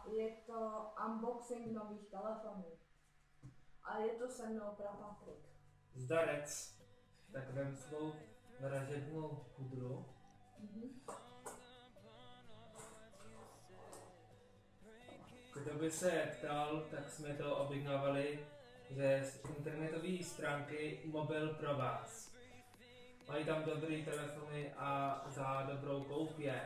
je to unboxing nových telefonů. A je to se mnou Prapatrik. Zdarec. Tak vem svou vražednou pudru. Kdo by se ptal, tak jsme to objednávali ze internetové stránky Mobil pro vás. Mají tam dobrý telefony a za dobrou koupě.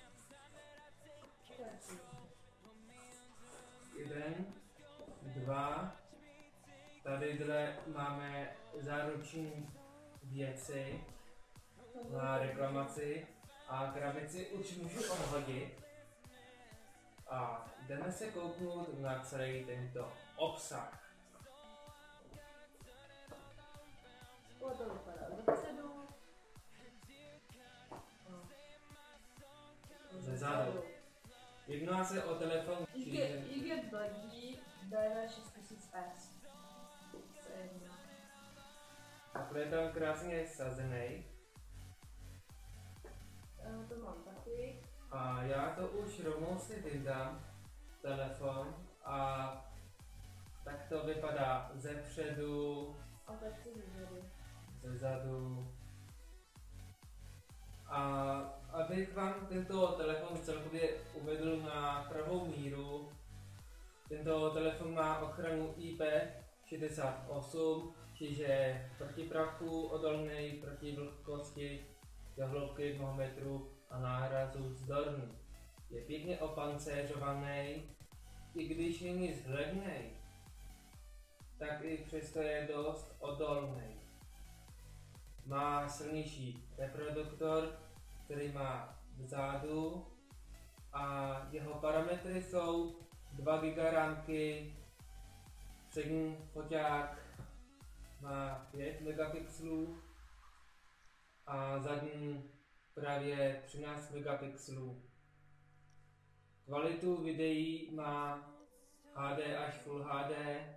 Jeden, dva, tadyhle máme záruční věci na reklamaci a krabici už můžu odhodit. A jdeme se kouknout na celý tento obsah. To vypadá dopředu. Ze zádu. Jedná se o telefon IG Blackbee BV6000S. Takhle je tam krásně sazený. To mám taky. A já to už rovnou si vyndám telefon a tak to vypadá ze předu, A tak si vyvedu. ze zadu. A abych vám tento telefon celkově uvedl na pravou míru, tento telefon má ochranu IP68, čiže proti prachu, odolný proti vlhkosti, do hloubky 2 metrů a nárazu vzdorný. Je pěkně opancéřovaný, i když není zhlednej, tak i přesto je dost odolný. Má silnější reproduktor, který má vzadu a jeho parametry jsou 2 GB rámky, přední foťák má 5 megapixelů a zadní právě 13 megapixelů. Kvalitu videí má HD až Full HD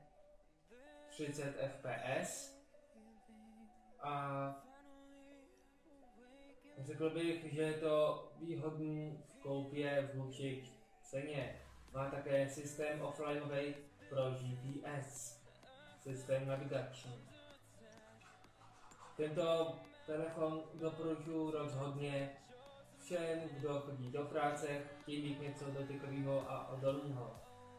30 fps a řekl bych, že je to výhodný v koupě vůči ceně. Má také systém offlineový pro GPS, systém navigační. Tento telefon doporučuji rozhodně všem, kdo chodí do práce, chtějí mít něco dotykového a odolného.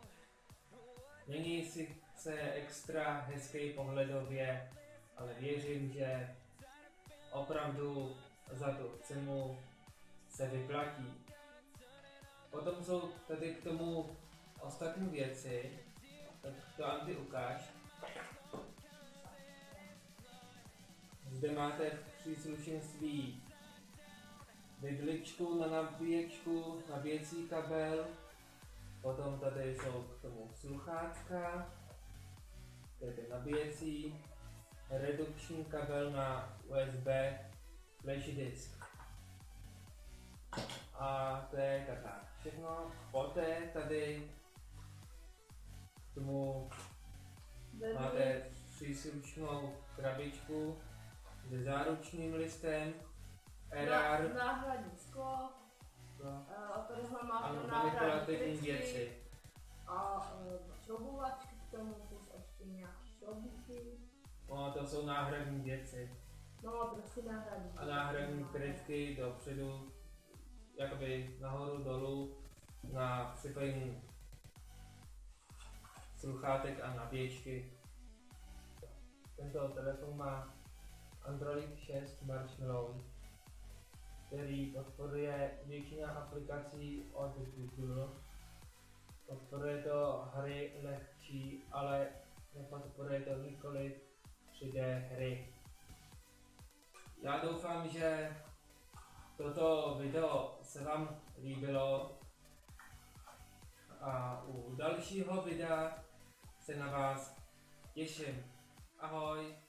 Není sice extra hezký pohledově, ale věřím, že opravdu za tu cenu se vyplatí. Potom jsou tady k tomu ostatní věci, tak to Andy ukáž. Zde máte v příslušenství vidličku na nabíječku, nabíjecí kabel, potom tady jsou k tomu sluchátka, to je ten nabíjecí, redukční kabel na USB flash disk. A to je tak všechno. Poté tady k tomu máte příslušnou krabičku se záručním listem, RR, náhradní sklo, tohle a máte manipulativní věci. a šroubovačky k tomu, plus ještě nějaké šroubíky. No, to jsou náhradní věci. No, prostě náhradní. A náhradní krytky dopředu, jakoby nahoru dolů, na připojení sluchátek a nabíječky. Tento telefon má Android 6 Marshmallow, který podporuje většina aplikací od Google. Podporuje to hry lehčí, ale nepodporuje to nikoliv 3D hry. Já doufám, že toto video se vám líbilo a u dalšího videa se na vás těším. Ahoj!